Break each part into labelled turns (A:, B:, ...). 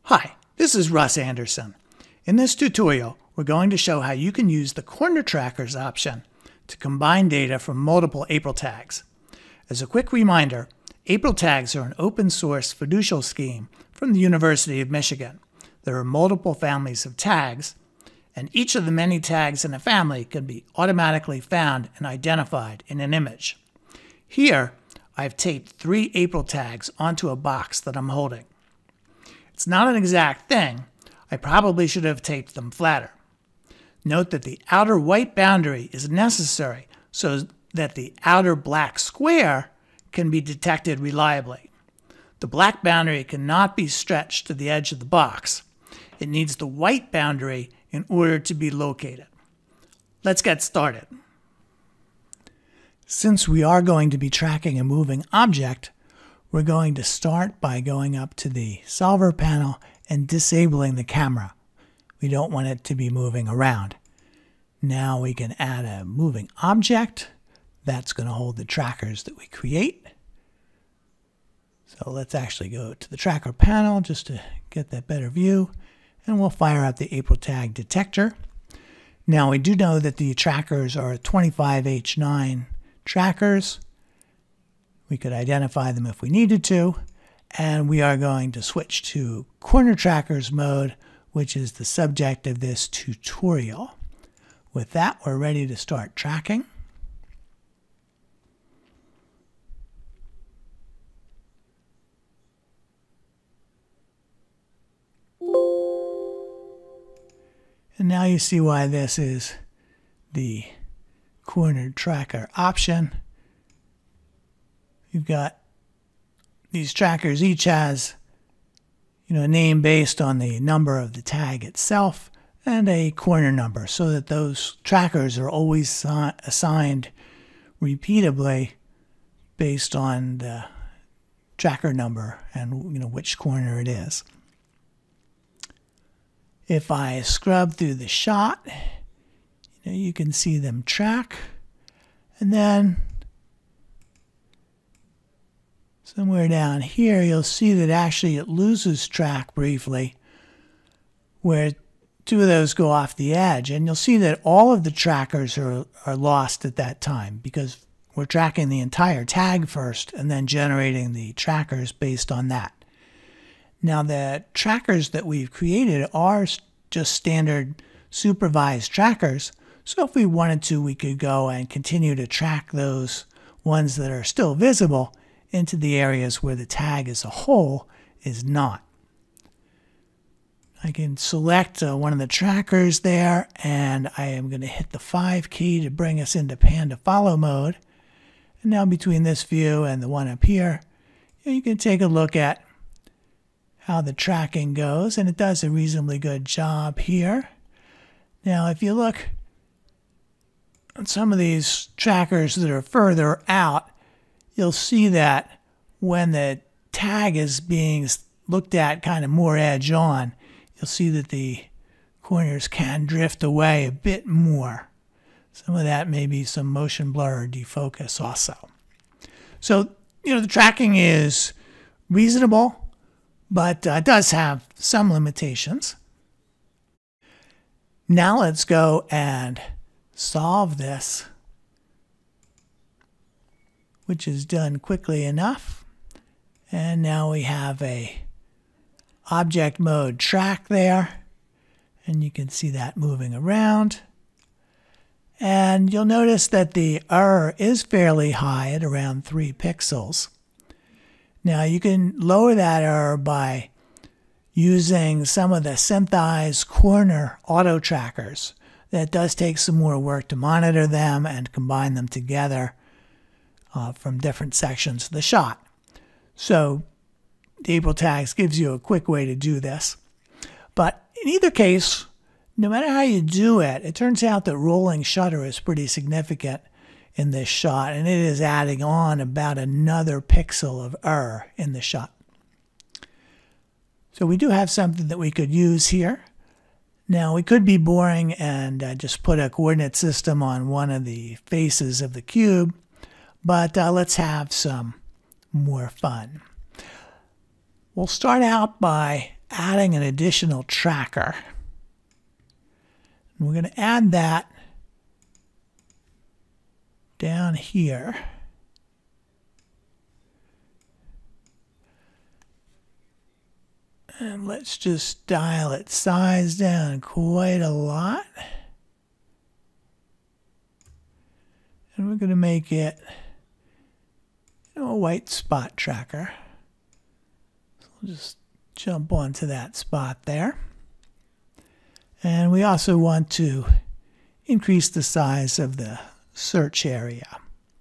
A: Hi, this is Russ Anderson. In this tutorial, we're going to show how you can use the Corner Trackers option to combine data from multiple AprilTags. As a quick reminder, AprilTags are an open source fiducial scheme from the University of Michigan. There are multiple families of tags, and each of the many tags in a family can be automatically found and identified in an image. Here, I've taped 3 AprilTags onto a box that I'm holding. It's not an exact thing. I probably should have taped them flatter. Note that the outer white boundary is necessary so that the outer black square can be detected reliably. The black boundary cannot be stretched to the edge of the box. It needs the white boundary in order to be located. Let's get started. Since we are going to be tracking a moving object, we're going to start by going up to the solver panel and disabling the camera. We don't want it to be moving around. Now we can add a moving object that's going to hold the trackers that we create. So let's actually go to the tracker panel just to get that better view, and we'll fire up the AprilTag detector. Now we do know that the trackers are 25H9 trackers. We could identify them if we needed to, and we are going to switch to Corner Trackers mode, which is the subject of this tutorial. With that, we're ready to start tracking. And now you see why this is the Corner Tracker option. You've got these trackers, each has a name based on the number of the tag itself and a corner number, so that those trackers are always assigned repeatably based on the tracker number and which corner it is. If I scrub through the shot, you can see them track, and then somewhere down here, you'll see that actually it loses track briefly, where 2 of those go off the edge. And you'll see that all of the trackers are lost at that time, because we're tracking the entire tag first and then generating the trackers based on that. Now, the trackers that we've created are just standard supervised trackers. So if we wanted to, we could go and continue to track those ones that are still visible into the areas where the tag as a whole is not. I can select one of the trackers there, and I am going to hit the 5 key to bring us into pan to follow mode. And now between this view and the one up here, you can take a look at how the tracking goes, and it does a reasonably good job here. Now if you look at some of these trackers that are further out, you'll see that when the tag is being looked at kind of more edge on, you'll see that the corners can drift away a bit more. Some of that may be some motion blur or defocus also. So, the tracking is reasonable, but does have some limitations. Now let's go and solve this, which is done quickly enough. And now we have a object mode track there, and you can see that moving around. And you'll notice that the error is fairly high at around 3 pixels. Now you can lower that error by using some of the Synthesize corner auto trackers. That does take some more work to monitor them and combine them together from different sections of the shot. So the AprilTags gives you a quick way to do this. But in either case, no matter how you do it, it turns out that rolling shutter is pretty significant in this shot, and it is adding on about another pixel of error in the shot. So we do have something that we could use here. Now we could be boring and just put a coordinate system on one of the faces of the cube, but let's have some more fun. We'll start out by adding an additional tracker. And we're going to add that down here. And let's just dial its size down quite a lot. And we're going to make it, a white spot tracker. So we'll just jump onto that spot there. And we also want to increase the size of the search area.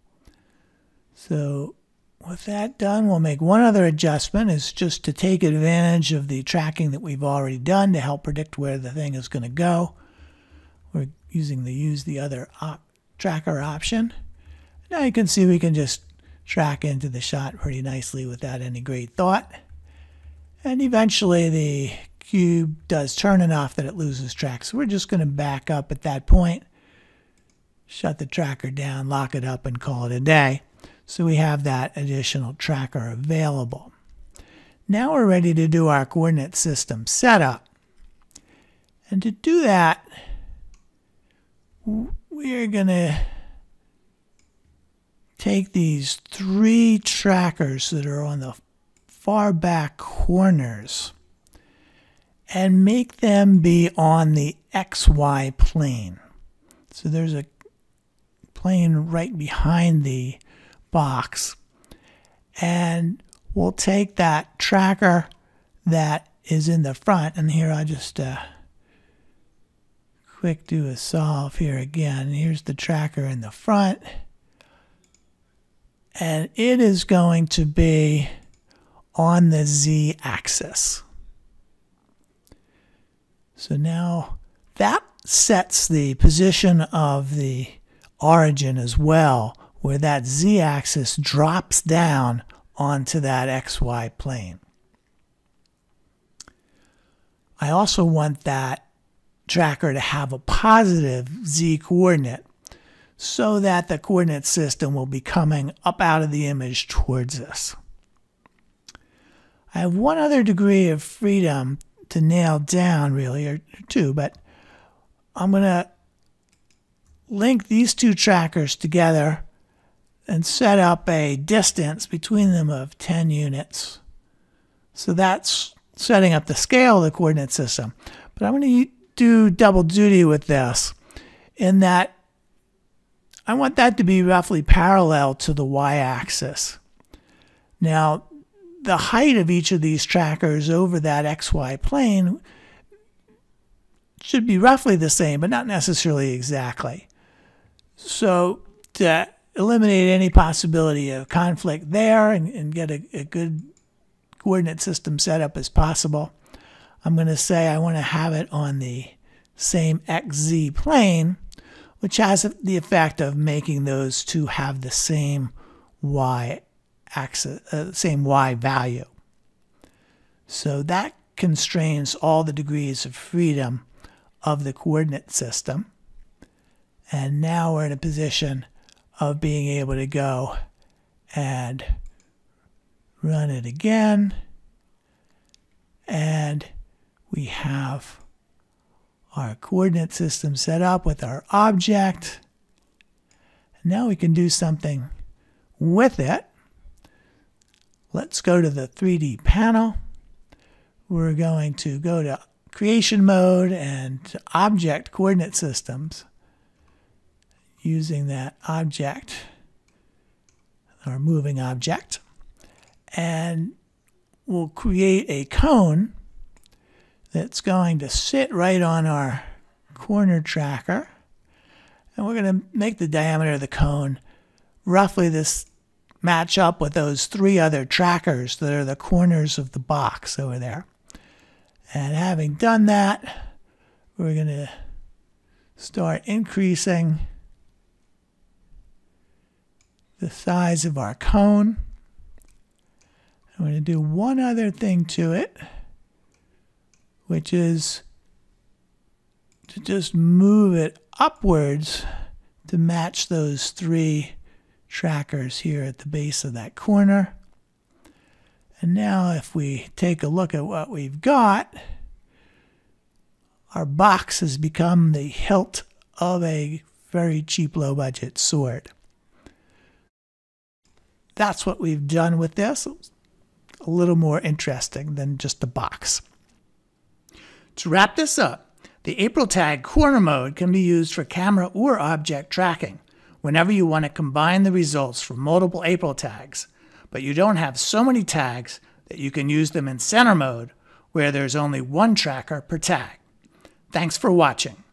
A: So with that done, we'll make one other adjustment. Is just to take advantage of the tracking that we've already done to help predict where the thing is going to go. We're using the use the other tracker option. Now you can see we can just track into the shot pretty nicely without any great thought. And eventually the cube does turn enough that it loses track. So we're just going to back up at that point, shut the tracker down, lock it up, and call it a day. So we have that additional tracker available. Now we're ready to do our coordinate system setup. And to do that, we're going to take these 3 trackers that are on the far back corners and make them be on the XY plane. So there's a plane right behind the box, and we'll take that tracker that is in the front, and here I'll just quick do a solve here again. Here's the tracker in the front, and it is going to be on the Z-axis. So now that sets the position of the origin as well, where that Z-axis drops down onto that XY plane. I also want that tracker to have a positive Z coordinate so that the coordinate system will be coming up out of the image towards us. I have one other degree of freedom to nail down, really, or 2, but I'm going to link these 2 trackers together and set up a distance between them of 10 units. So that's setting up the scale of the coordinate system. But I'm going to do double duty with this in that I want that to be roughly parallel to the y-axis. Now, the height of each of these trackers over that XY plane should be roughly the same, but not necessarily exactly. So to eliminate any possibility of conflict there and get a good coordinate system set up as possible, I'm going to say I want to have it on the same XZ plane, which has the effect of making those 2 have the same Y axis, same Y value. So that constrains all the degrees of freedom of the coordinate system. And now we're in a position of being able to go and run it again. And we have our coordinate system set up with our object. And now we can do something with it. Let's go to the 3D panel. We're going to go to creation mode and to object coordinate systems. Using that object, our moving object, and we'll create a cone that's going to sit right on our corner tracker, and we're going to make the diameter of the cone roughly this match up with those 3 other trackers that are the corners of the box over there. And having done that, we're going to start increasing the size of our cone. I'm going to do one other thing to it, which is to just move it upwards to match those 3 trackers here at the base of that corner. And now if we take a look at what we've got, our box has become the hilt of a very cheap, low-budget sword. That's what we've done with this. A little more interesting than just the box. To wrap this up, the AprilTag corner mode can be used for camera or object tracking whenever you want to combine the results from multiple AprilTags, but you don't have so many tags that you can use them in center mode where there's only one tracker per tag. Thanks for watching.